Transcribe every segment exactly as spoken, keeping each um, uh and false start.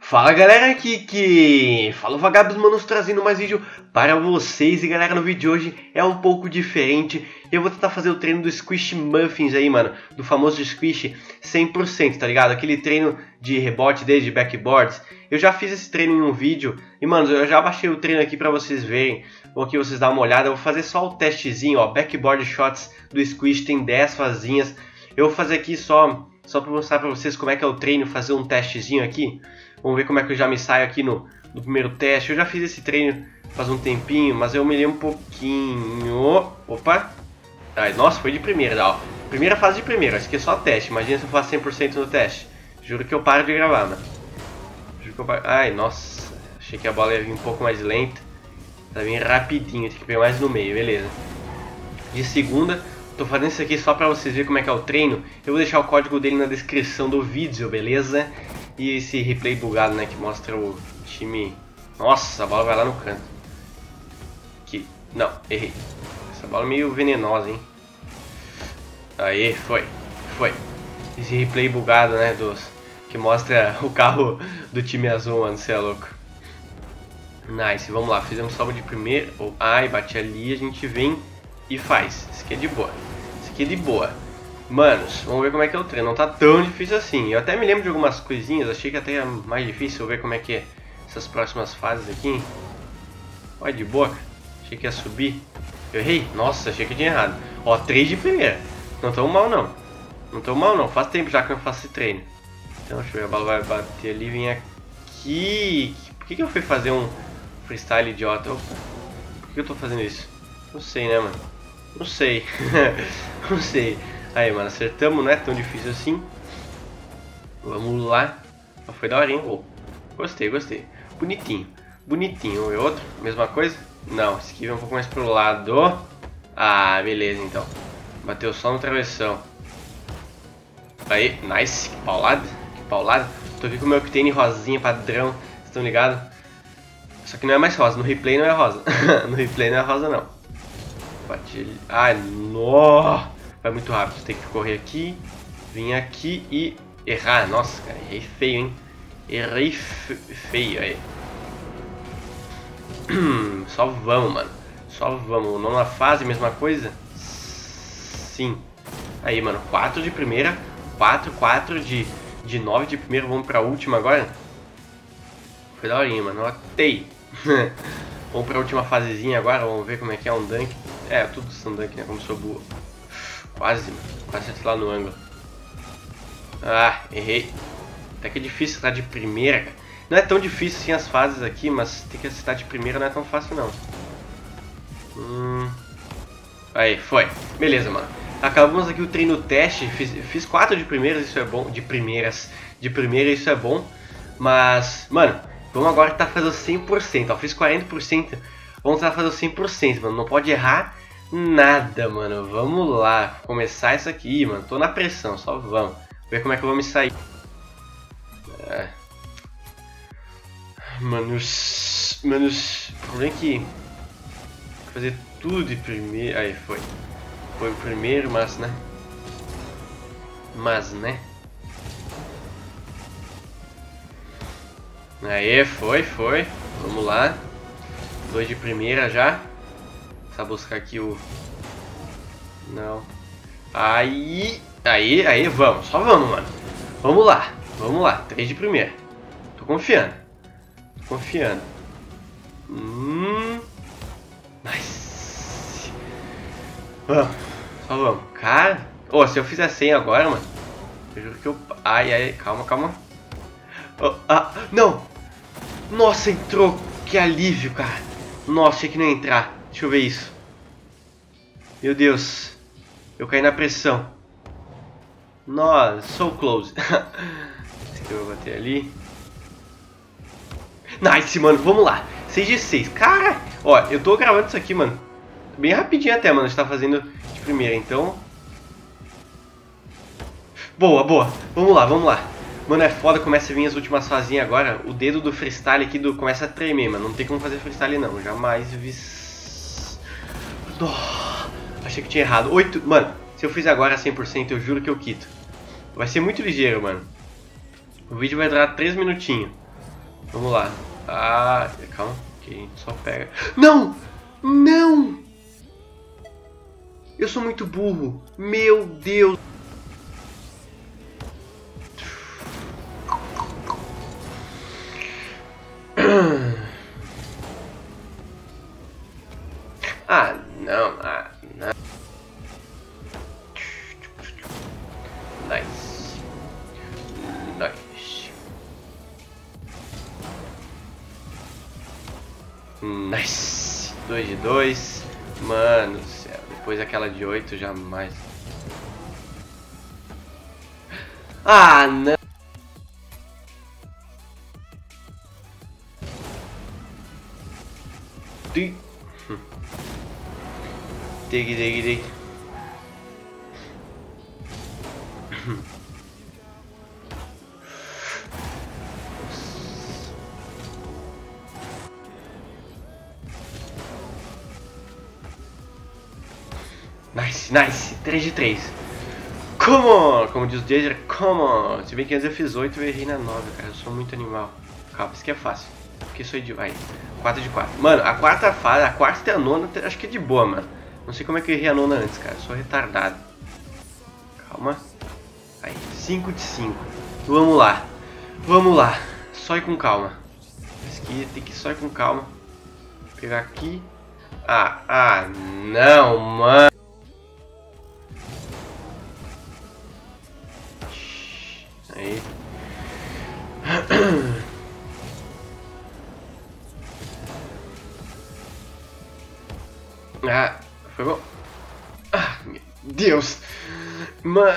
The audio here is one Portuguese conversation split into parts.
Fala galera, aqui que fala o Vagabbss, manos, trazendo mais vídeo para vocês. E galera, no vídeo de hoje é um pouco diferente. Eu vou tentar fazer o treino do Squish Muffins aí, mano, do famoso Squish cem por cento, tá ligado? Aquele treino de rebote desde backboards. Eu já fiz esse treino em um vídeo e, mano, eu já baixei o treino aqui pra vocês verem. Vou aqui vocês dar uma olhada. Eu vou fazer só o testezinho, ó, backboard shots do Squish, tem dez fazinhas. Eu vou fazer aqui só, só pra mostrar pra vocês como é que é o treino, fazer um testezinho aqui. Vamos ver como é que eu já me saio aqui no, no primeiro teste. Eu já fiz esse treino faz um tempinho, mas eu me lembro um pouquinho. Opa! Ai, nossa, foi de primeira, ó. Primeira fase de primeira, acho que é só teste. Imagina se eu faço cem por cento no teste. Juro que eu paro de gravar, mano. Juro que eu paro... Ai, nossa. Achei que a bola ia vir um pouco mais lenta. Tá vindo rapidinho, tem que pegar mais no meio, beleza. De segunda, tô fazendo isso aqui só pra vocês verem como é que é o treino. Eu vou deixar o código dele na descrição do vídeo, beleza? E esse replay bugado, né, que mostra o time... Nossa, a bola vai lá no canto. Aqui. Não, errei. Essa bola é meio venenosa, hein. Aê, foi. Foi. Esse replay bugado, né, dos... que mostra o carro do time azul, mano, você é louco. Nice, vamos lá. Fizemos salva de primeira. Oh, ai, bate ali, a gente vem e faz. Isso aqui é de boa. Isso aqui é de boa. Manos, vamos ver como é que é o treino. Não tá tão difícil assim. Eu até me lembro de algumas coisinhas. Achei que até é mais difícil ver como é que é essas próximas fases aqui. Olha, de boa. Achei que ia subir. Eu errei? Nossa, achei que tinha errado. Ó, três de primeira. Não tão mal não. Não tão mal não. Faz tempo já que eu faço esse treino. Então, deixa eu ver. A bola vai bater ali. Vem aqui. Por que, que eu fui fazer um freestyle idiota? Opa. Por que eu tô fazendo isso? Não sei, né, mano? Não sei. Não sei. Aí, mano, acertamos, não é tão difícil assim. Vamos lá. Foi da hora, hein? Oh, gostei, gostei. Bonitinho, bonitinho. E outro? Mesma coisa? Não, esse aqui vai um pouco mais pro lado. Ah, beleza, então. Bateu só no travessão. Aí, nice. Que paulada, que paulada. Tô aqui com o meu Octane rosinha padrão. Vocês estão ligados? Só que não é mais rosa, no replay não é rosa. No replay não é rosa, não. Bati ele. Ai, nossa. Vai muito rápido, tem que correr aqui, vir aqui e errar. Nossa, cara, errei feio, hein? Errei feio, aí. Só vamos, mano. Só vamos. Nona fase, mesma coisa? Sim. Aí, mano, quatro de primeira, quatro, quatro de, de nove de primeira. Vamos pra última agora. Foi daorinha, mano. Notei. Vamos pra última fasezinha agora. Vamos ver como é que é um dunk. É, tudo são dunk, né? Como sou boa. Quase, mano. Quase acertei lá no ângulo. Ah, errei. Até que é difícil acertar de primeira, cara. Não é tão difícil assim as fases aqui, mas ter que acertar de primeira não é tão fácil, não. Hum. Aí, foi. Beleza, mano. Acabamos aqui o treino teste. Fiz, fiz quatro de primeiras, isso é bom. De primeiras. De primeira, isso é bom. Mas, mano, vamos agora tentar fazer o cem por cento. Ó, fiz quarenta por cento. Vamos tentar fazer o cem por cento, mano. Não pode errar nada, mano. Vamos lá. Começar isso aqui, mano. Tô na pressão, só vamos. Ver como é que eu vou me sair. É. Manos. Manos. O problema é que. Fazer tudo de primeiro. Aí foi. Foi o primeiro, mas né. Mas né. Aí foi, foi. Vamos lá. Dois de primeira já. Só buscar aqui o... Não. Aí... Aí, aí, vamos. Só vamos, mano. Vamos lá. Vamos lá. Três de primeira. Tô confiando. Tô confiando. Hum... Nice. Vamos. Só vamos. Cara... Oh, se eu fizer cem agora, mano... Eu juro que eu... Ai, ai, calma, calma. Oh, ah, não! Nossa, entrou! Que alívio, cara. Nossa, achei que não ia entrar. Deixa eu ver isso. Meu Deus. Eu caí na pressão. Nossa, so close. Esse aqui eu vou bater ali. Nice, mano. Vamos lá. seis de seis. Cara, ó, eu tô gravando isso aqui, mano. Bem rapidinho até, mano. A gente tá fazendo de primeira, então. Boa, boa. Vamos lá, vamos lá. Mano, é foda, começa a vir as últimas fazinhas agora. O dedo do freestyle aqui do... começa a tremer, mano. Não tem como fazer freestyle, não. Jamais vi... Oh, achei que tinha errado. oito... Mano, se eu fizer agora cem por cento, eu juro que eu quito. Vai ser muito ligeiro, mano. O vídeo vai durar três minutinhos. Vamos lá. Ah, calma. Que só pega. Não! Não! Eu sou muito burro. Meu Deus. Ah, não. Ah, não. Nice. Nice. Nice. dois de dois. Mano do céu. Depois aquela de oito, jamais. Ah, não. Dig, dig, dig, dig. Nice, nice. três de três. Come on! Como diz o Jazer, come on! Se bem que antes eu fiz oito e eu errei na nove, cara. Eu sou muito animal. Calma, isso aqui é fácil. Porque sou de... Vai. quatro de quatro. Mano, a quarta fase, a quarta e a nona, acho que é de boa, mano. Não sei como é que eu errei a nona antes, cara. Eu sou retardado. Calma. Aí, cinco de cinco. Vamos lá. Vamos lá. Só ir com calma. Esse aqui tem que só ir com calma. Vou pegar aqui. Ah, ah, não, mano. Aí. Ah, foi bom. Ah, meu Deus. Mano.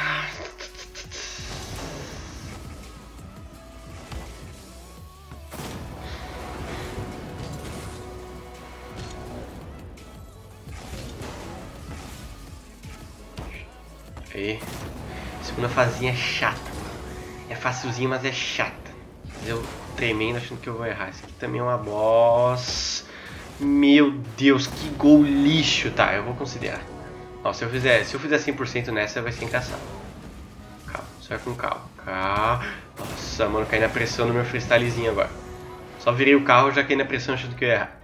Aí. Segunda fazinha é chata. É facilzinho, mas é chata. Eu tremendo achando que eu vou errar. Isso aqui também é uma boss. Meu Deus, que gol lixo. Tá, eu vou considerar. Ó, se eu fizer, se eu fizer cem por cento nessa, vai ser encaçado. Calma, só é com calma. Calma. Nossa, mano, caí na pressão no meu freestylezinho agora. Só virei o carro e já caí na pressão achando que eu ia errar.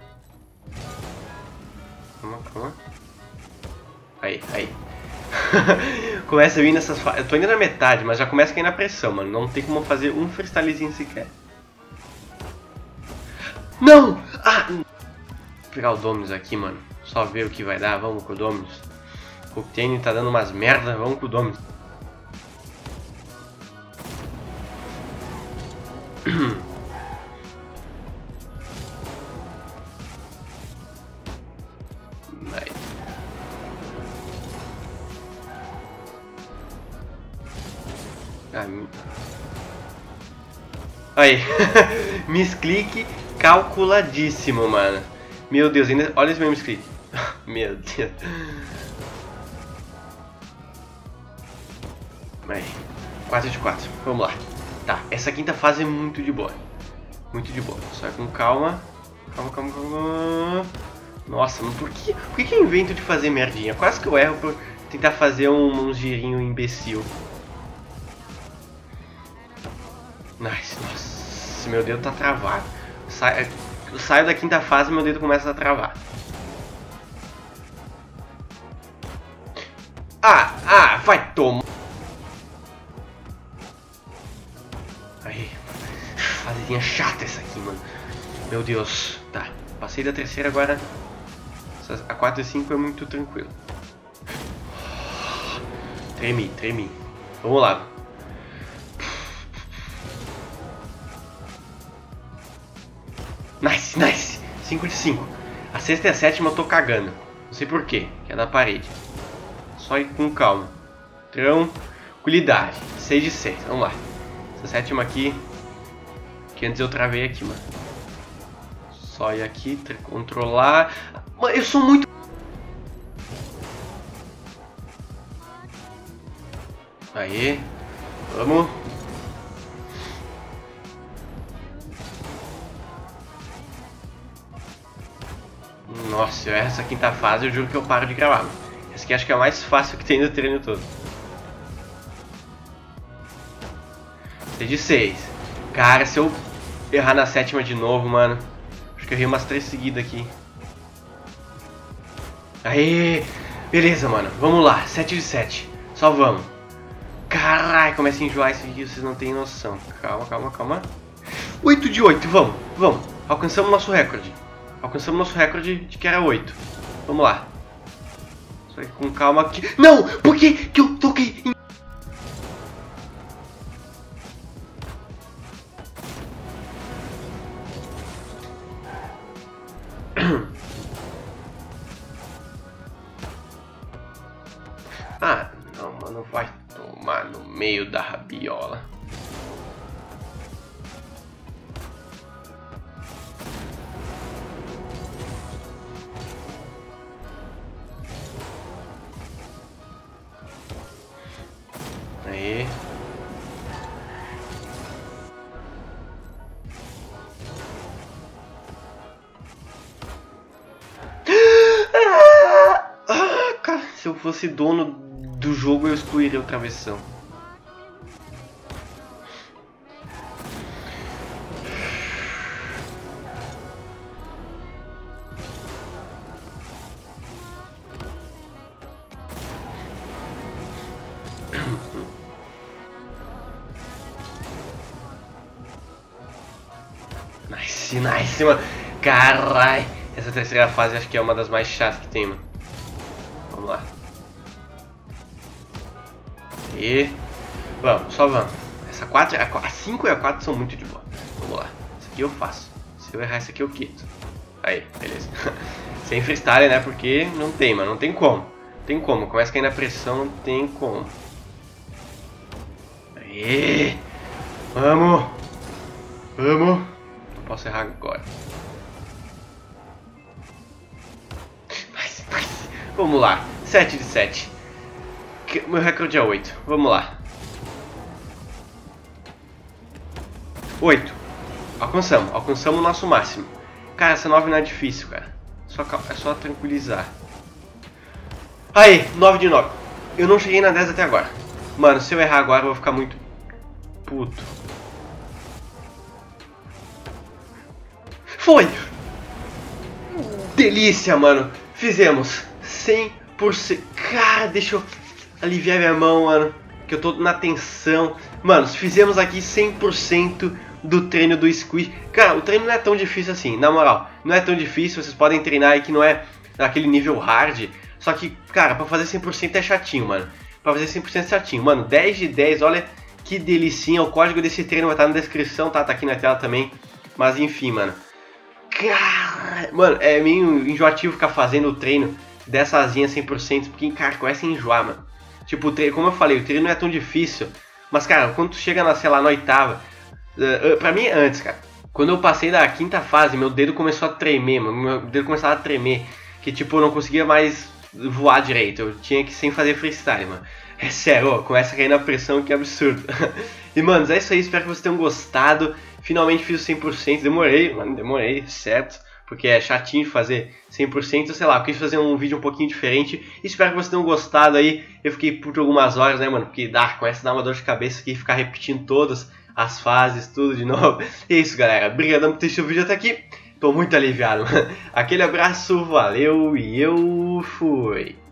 Calma, calma. Aí, aí. Começa a vir nessas fases. Eu tô ainda na metade, mas já começa a cair na pressão, mano. Não tem como fazer um freestylezinho sequer. Não! Ah! Vou pegar o Dominus aqui, mano. Só ver o que vai dar. Vamos com o Dominus. O Octane tá dando umas merda. Vamos com o Dominus. Aí, misclick calculadíssimo, mano. Meu Deus, ainda... olha esse meu misclick. Meu Deus. Aí, quatro de quatro, vamos lá. Tá, essa quinta fase é muito de boa. Muito de boa, só é com calma. Calma, calma, calma. Nossa, mas por que, por que eu invento de fazer merdinha? Quase que eu erro por tentar fazer um, um girinho imbecil. Nice, nossa, meu dedo tá travado. Sa eu saio da quinta fase e meu dedo começa a travar. Ah, ah, vai tomar. Aí, fasezinha chata essa aqui, mano. Meu Deus, tá. Passei da terceira agora. A quatro e cinco é muito tranquilo. Tremi, tremi. Vamos lá. Nice, nice. cinco de cinco. A sexta e a sétima eu tô cagando. Não sei porquê, que é da parede. Só ir com calma. Tranquilidade. seis de seis, vamos lá. Essa sétima aqui, que antes eu travei aqui, mano. Só ir aqui, controlar. Mano, eu sou muito... Aí, vamos. Nossa, eu erro essa quinta fase, eu juro que eu paro de gravar. Essa aqui acho que é a mais fácil que tem no treino todo. seis de seis. Cara, se eu errar na sétima de novo, mano. Acho que eu errei umas três seguidas aqui. Aê! Beleza, mano. Vamos lá. sete de sete. Só vamos. Caralho, começa a enjoar esse vídeo, vocês não têm noção. Calma, calma, calma. oito de oito, vamos, vamos. Alcançamos nosso recorde. Alcançamos nosso recorde de que era oito. Vamos lá. Só que com calma aqui. Não! Por que que eu toquei em... Ah, não, mano, vai tomar no meio da rabiola. Aí. Ah, cara, se eu fosse dono do jogo, eu excluiria o travessão. Nice, nice, mano. Carai, essa terceira fase acho que é uma das mais chatas que tem, mano. Vamos lá. E vamos, só vamos. Essa quatro, a cinco e a quatro são muito de boa. Vamos lá. Isso aqui eu faço. Se eu errar isso aqui eu quito. Aí, beleza. Sem freestyle, né? Porque não tem, mano. Não tem como. Não tem como. Começa a cair na pressão, não tem como. Aí. Vamos. Vamos. Não posso errar agora. Mas, mas. Vamos lá. sete de sete. Meu recorde é oito. Vamos lá. oito. Alcançamos. Alcançamos o nosso máximo. Cara, essa nove não é difícil, cara. Só, é só tranquilizar. Aí, nove de nove. Eu não cheguei na dez até agora. Mano, se eu errar agora eu vou ficar muito puto. Foi! Delícia, mano. Fizemos. cem por cento. Cara, deixa eu aliviar minha mão, mano. Que eu tô na tensão. Mano, fizemos aqui cem por cento do treino do Squish. Cara, o treino não é tão difícil assim. Na moral, não é tão difícil. Vocês podem treinar aí que não é naquele nível hard. Só que, cara, pra fazer cem por cento é chatinho, mano. Pra fazer cem por cento é chatinho. Mano, dez de dez, olha que delicinha. O código desse treino vai estar na descrição, tá? Tá aqui na tela também. Mas enfim, mano. Cara, mano, é meio enjoativo ficar fazendo o treino dessa asinha cem por cento. Porque, cara, começa a enjoar, mano. Tipo, o treino, como eu falei, o treino não é tão difícil. Mas, cara, quando tu chega na, sei lá, na oitava... Uh, uh, pra mim, antes, cara. Quando eu passei da quinta fase, meu dedo começou a tremer, mano. Meu dedo começava a tremer. Que, tipo, eu não conseguia mais voar direito. Eu tinha que sem fazer freestyle, mano. É sério, ó, começa a cair na pressão, que absurdo. E, mano, é isso aí. Espero que vocês tenham gostado. Finalmente fiz o cem por cento. Demorei, mano, demorei, certo? Porque é chatinho de fazer cem por cento, sei lá, eu quis fazer um vídeo um pouquinho diferente. Espero que vocês tenham gostado aí. Eu fiquei por algumas horas, né, mano? Porque dá, começa a dar uma dor de cabeça aqui, ficar repetindo todas as fases, tudo de novo. E é isso, galera. Obrigadão por ter assistido o vídeo até aqui. Tô muito aliviado, mano. Aquele abraço, valeu e eu fui.